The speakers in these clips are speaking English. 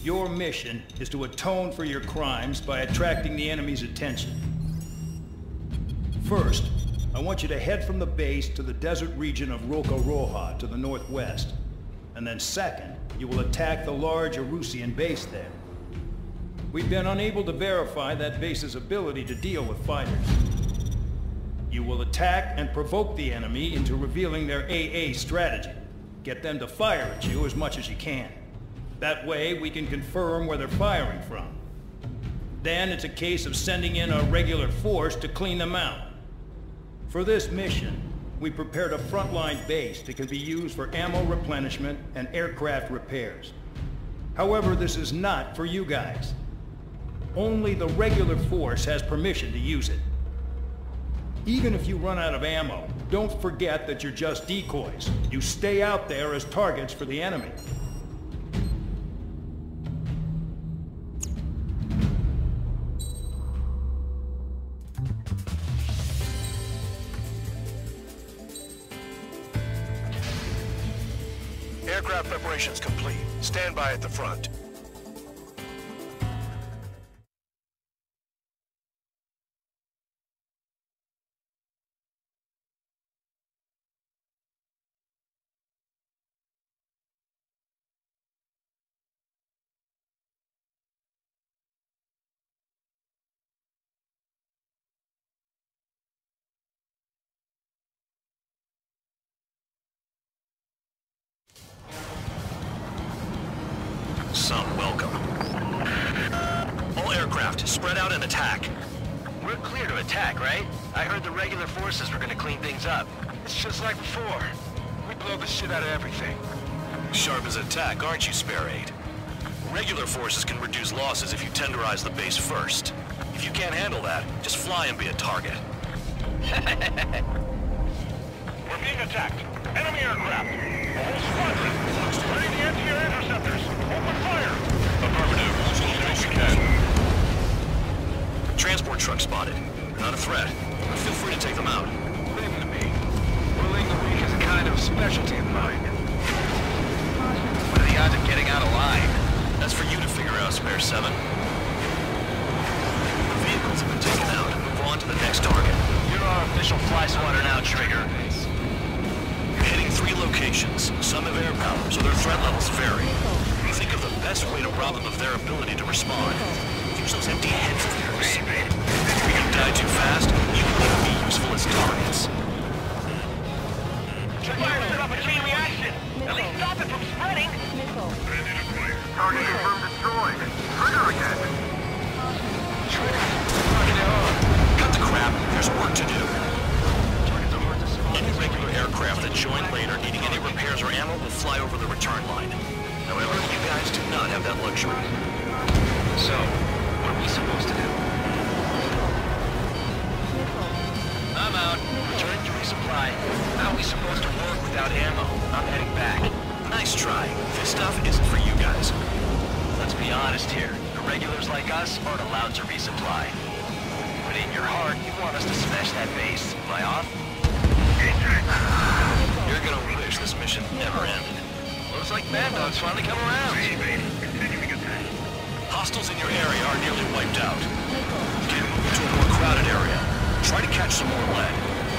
Your mission is to atone for your crimes by attracting the enemy's attention. First, I want you to head from the base to the desert region of Roca-Roja to the northwest. And then second, you will attack the large Erusian base there. We've been unable to verify that base's ability to deal with fighters. You will attack and provoke the enemy into revealing their AA strategy. Get them to fire at you as much as you can. That way, we can confirm where they're firing from. Then it's a case of sending in a regular force to clean them out. For this mission, we prepared a frontline base that can be used for ammo replenishment and aircraft repairs. However, this is not for you guys. Only the regular force has permission to use it. Even if you run out of ammo, don't forget that you're just decoys. You stay out there as targets for the enemy. Aircraft preparations complete. Stand by at the front. Some welcome. All aircraft, spread out and attack. We're clear to attack, right? I heard the regular forces were gonna clean things up. It's just like before. We blow the shit out of everything. Sharp as attack, aren't you, Spare 8? Regular forces can reduce losses if you tenderize the base first. If you can't handle that, just fly and be a target. We're being attacked. Enemy aircraft. A whole squadron. Ready the anti-air interceptors. Open fire. Affirmative. As we can. Transport truck spotted. Not a threat. Feel free to take them out. Leave them to me. Bullying the weak is a kind of specialty of mine. What are the odds of getting out alive? That's for you to figure out, Spare 7. The vehicles have been taken out. Move on to the next target. You're our official fly swatter now, Trigger. You're hitting 3 locations. Some have air power, so their threat levels vary. Think of the best way to rob them of their ability to respond. Use those empty heads of yours. If you die too fast, you won't be useful as targets. Fire set up a chain reaction. At least stop it from spreading. Target confirmed destroyed. Trigger again. Cut the crap. There's work to do. Any regular aircraft that join later needing any repairs or ammo will fly over the return line. However, you guys do not have that luxury. So, what are we supposed to do? I'm out. Return to resupply. How are we supposed to work without ammo? I'm heading back. Nice try. This stuff isn't for you guys. Let's be honest here. The regulars like us aren't allowed to resupply. But in your heart, you want us to smash that base. Am I off? You're gonna wish this mission never ended. Looks like Mad Dog's finally come around. Hostiles in your area are nearly wiped out. Get moving to a more crowded area. Try to catch some more lead.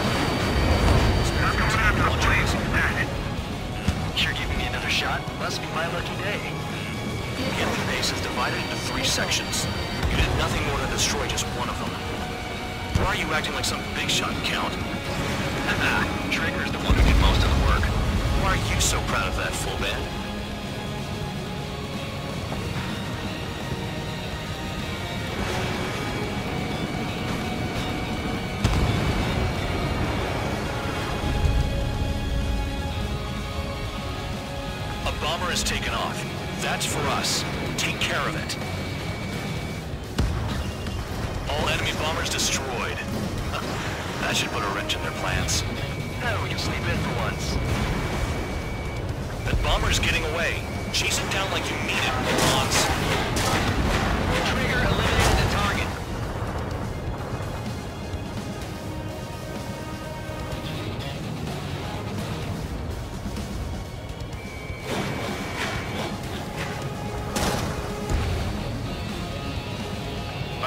You're giving me another shot? Must be my lucky day. The enemy base is divided into 3 sections. You did nothing more than destroy just one of them. Why are you acting like some big shot, Count? Trigger's the one who did most of the work. Why are you so proud of that, full band? A bomber has taken off. That's for us. Take care of it. All enemy bombers destroyed. That should put a wrench in their plans. Now we can sleep in for once. That bomber's getting away. Chase him down like you mean it, morons. Trigger eliminated the target.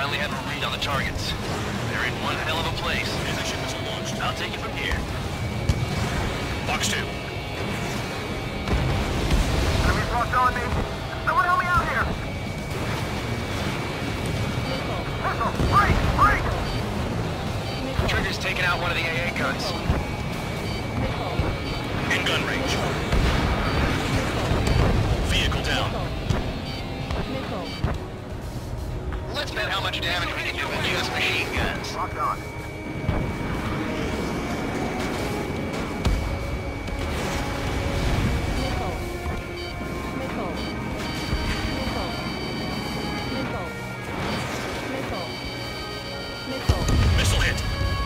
finally have a read on the targets. They're in one hell of a place. Anti-ship missile launched. I'll take it from here. Box 2. Enemies locked on me. Someone help me out here. Missile, break, break. Trigger's taking out one of the AA guns. In gun range. Vehicle down. Let's bet how much damage we can do with just machine guns. Locked on. Missile hit.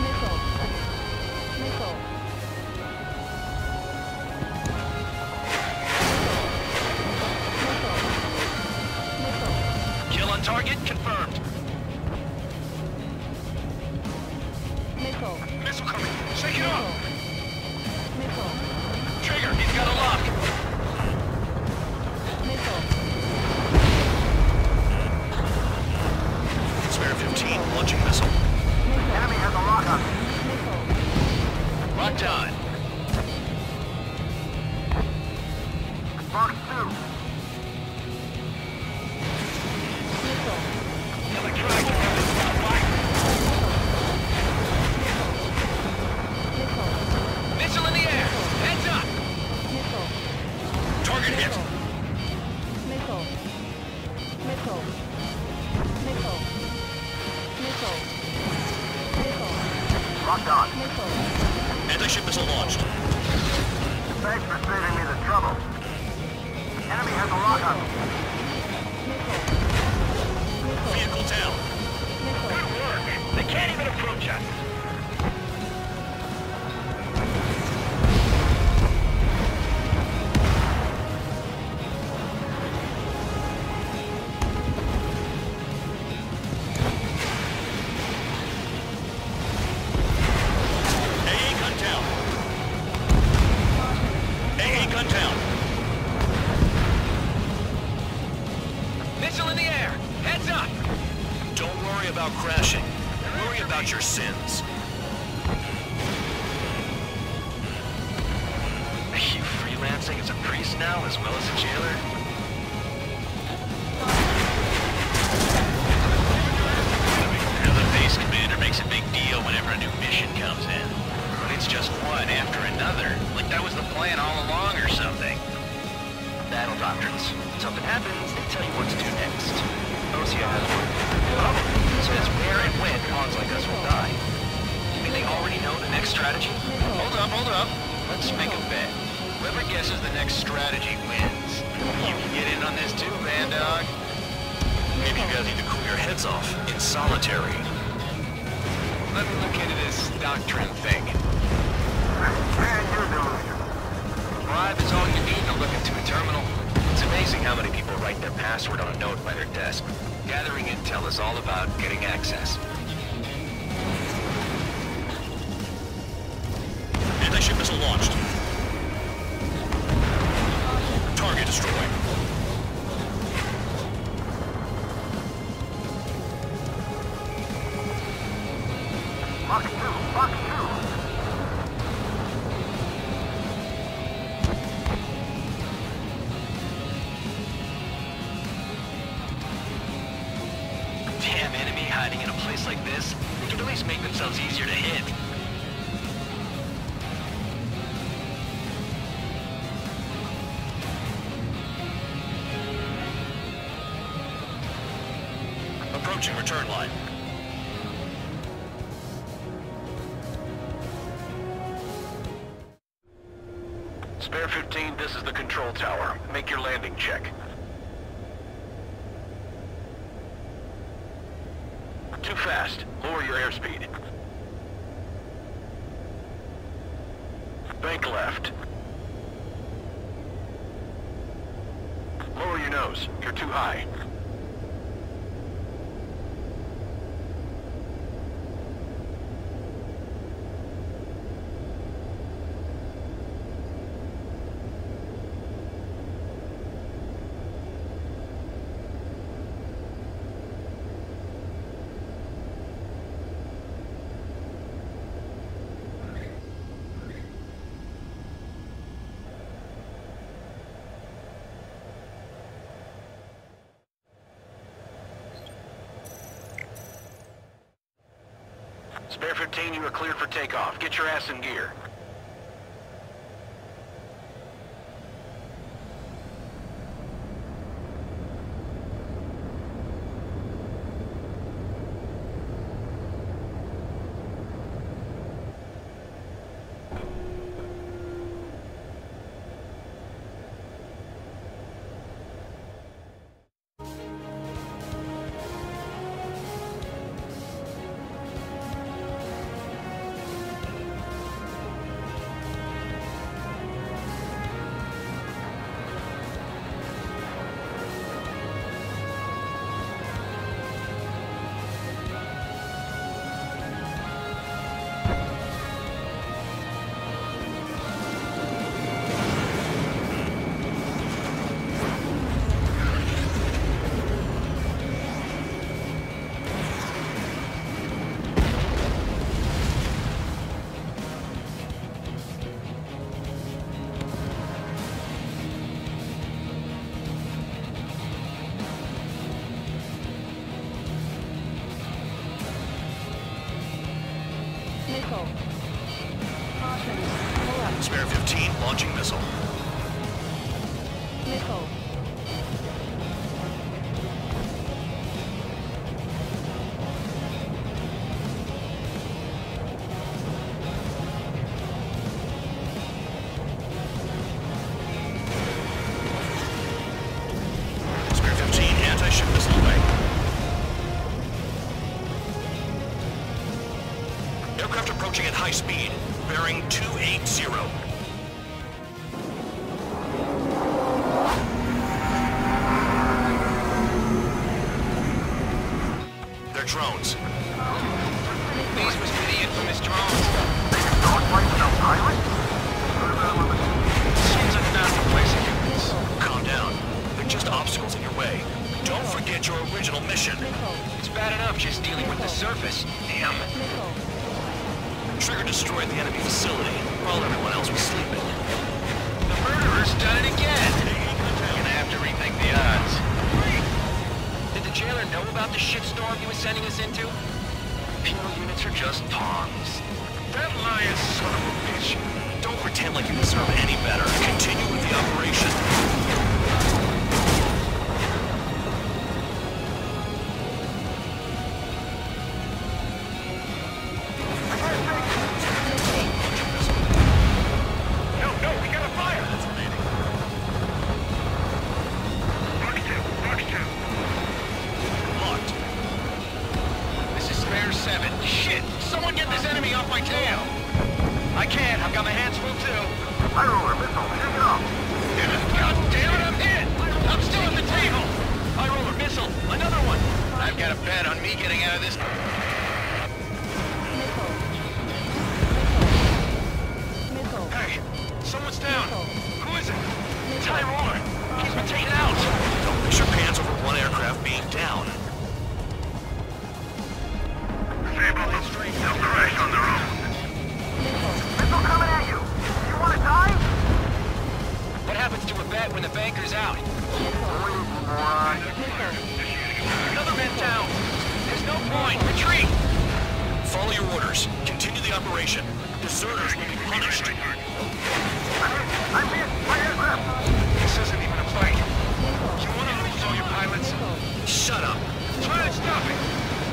Kill on target confirmed. Missile coming. Shake it up. Trigger, he's got a lock. Spare 15 launching missile. Enemy has a lock on me. Locked on. Box 2. Electronic defense stop fire. Missile in the air. Heads up. Target hit. Locked on. Anti-ship missile launched. Thanks for saving me the trouble. Enemy has a lock on me. Vehicle down. Good work. They can't even approach us. AA gun down. AA gun down. Missile in the air. Heads up. Don't worry about crashing. Worry about your sins. Are you freelancing as a priest now as well as a jailer? The base commander makes a big deal whenever a new mission comes in. But it's just one after another. Like that was the plan all along or something. Battle doctrines. Something happens, they tell you what to do next. OCI has one. Oh, says where and when pawns like us will die. Do they already know the next strategy? Hold up. Let's make a bet. Whoever guesses the next strategy wins. You can get in on this too, Bandog. Maybe you guys need to cool your heads off in solitary. Let me look into this doctrine thing. Man, you're delusional. Bribe is all you need to look into a terminal. It's amazing how many people write their password on a note by their desk. Gathering intel is all about getting access. Anti-ship missile launched. Target destroyed. Box 2, box 2. Damn enemy hiding in a place like this. They could at least make themselves easier to hit. Approaching return line. Spare 15, this is the control tower. Make your landing check. Too fast. Lower your airspeed. Bank left. Lower your nose. You're too high. Spare 15, you are cleared for takeoff. Get your ass in gear. Missile. Caution. Pull up. Spare 15, launching missile. Missile. Spare 15, anti-ship missile away. Aircraft approaching at high speed, bearing 280. They're drones. These must be the infamous drones. Seems like not replacing humans. Calm down. They're just obstacles in your way. Don't forget your original mission. It's bad enough just dealing with the surface. Damn. Missile. Trigger destroyed the enemy facility while everyone else was sleeping. The murderer's done it again. Gonna have to rethink the odds. Did the jailer know about the shitstorm he was sending us into? Penal units are just pawns. That lying son of a bitch. Don't pretend like you deserve any better. Continue with the operation. No, we got a fire! Mark 2. Locked. This is Spare 7. Shit! Someone get this enemy off my tail! I can't. I've got my hands full too. High roller missile, take it off. God damn it, I'm hit! I'm still at the table! High roller missile, another one! I've got a bet on me getting out of this. Missile. Missile. Hey, someone's down. Who is it? It's High Missile. roller. He's been taken out. Don't push your pants over one aircraft being down. Disable them. They'll crash on their own. Missile. Missile coming at you. You want to die? What happens to a bet when the banker's out? Another man down. There's no point. Retreat. Follow your orders. Continue the operation. Deserters will be punished. I'm hit. My aircraft. This isn't even a fight. You want to lose all your pilots? Shut up. Try to stop it.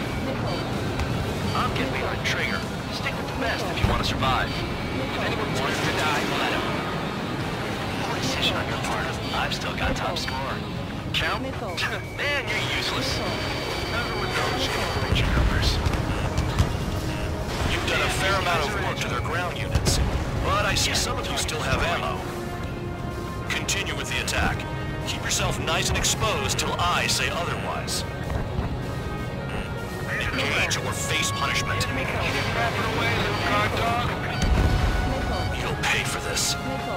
I'm getting behind Trigger. Stick with the best if you want to survive. If anyone wants to die, let him. Poor decision on your part. I've still got top score. Count? Man, you're useless. Everyone knows you can reach your numbers. You've done a fair amount of work to their ground units, but I see some of you still have ammo. Continue with the attack. Keep yourself nice and exposed till I say otherwise. Engage or face punishment. Wrap it away, little guard dog. You'll pay for this.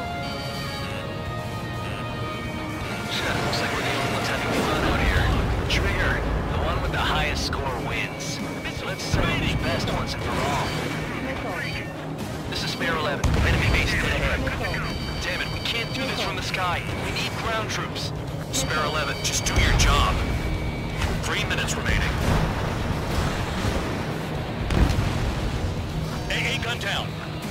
Looks like we're the only ones having fun out here. Trigger, the one with the highest score wins. Let's settle these best once and for all. This is Spare 11. Enemy base dead ahead. Damn it, we can't do this from the sky. We need ground troops. Spare 11, just do your job. 3 minutes remaining. down.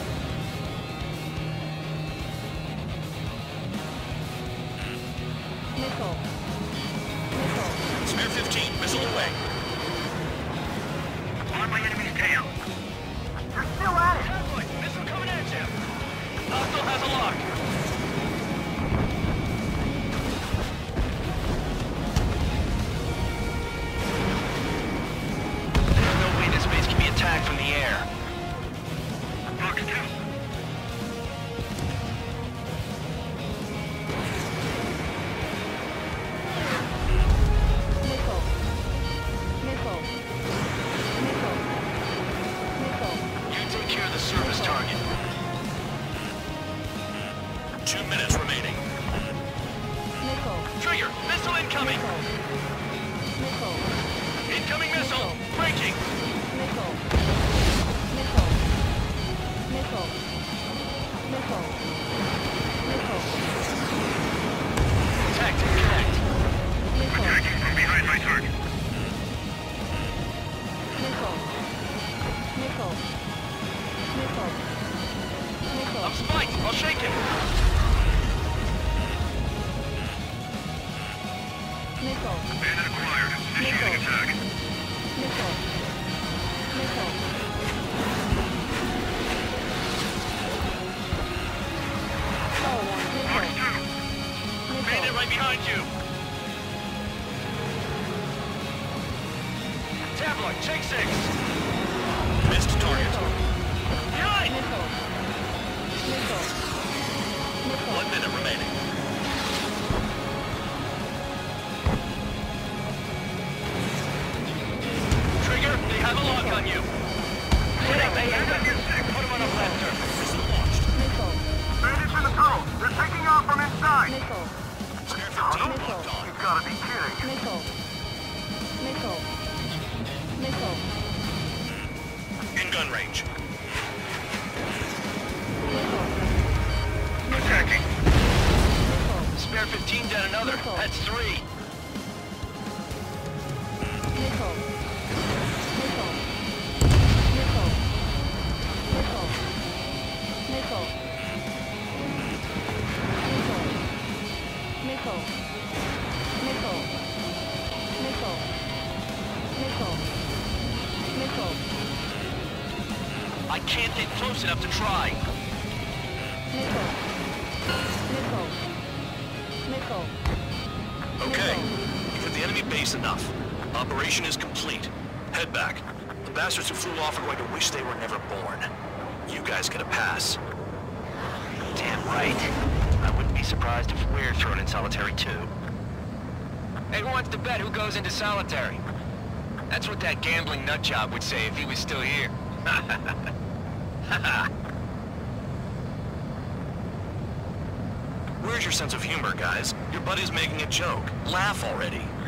Missile. Missile. Spare 15, missile away. On my enemy's tail. You're still at it. Convoy, missile coming at you. Hostile has a lock. There's no way this base can be attacked from the air. Fox 2. Missile. Missile. Missile. Missile. You take care of the surface target. 2 minutes remaining. Missile. Trigger, missile incoming. Missile. Incoming missile. Breaking. Missile. Missile. Missile. Missile. Missile. Tactic connect. Missile. From behind my target. Missile. Missile. Missile. Missile. I'm spiked. I'll shake him. Missile. Bandit acquired. Initiating attack. Missile. Missile. Missile. Bandit right behind you. Tabloid, check 6. Missed target. Behind! Missile. Missile. Missile. 1 minute remaining. Trigger, they have a lock on you. Put him on a blaster. Missile launched. Missile. Bandits in the tunnel. They're taking off from inside. Missile. Spare 15 Missile. locked on. You gotta be kidding. Missile. Missile. Missile. In gun range. Missile. Attacking. Missile. Spare 15 down another. Missile. That's 3. Missile. Missile. Missile. Missile. Missile. Missile. Missile. Missile. Missile. Missile. Missile. I can't get close enough to try. Missile. Missile. Missile. Okay. You've hit the enemy base enough. Operation is complete. Head back. The bastards who flew off are going to wish they were never born. You guys get a pass. Damn right. I wouldn't be surprised if we're thrown in solitary too. Hey, who wants to bet who goes into solitary? That's what that gambling nutjob would say if he was still here. Where's your sense of humor, guys? Your buddy's making a joke. Laugh already.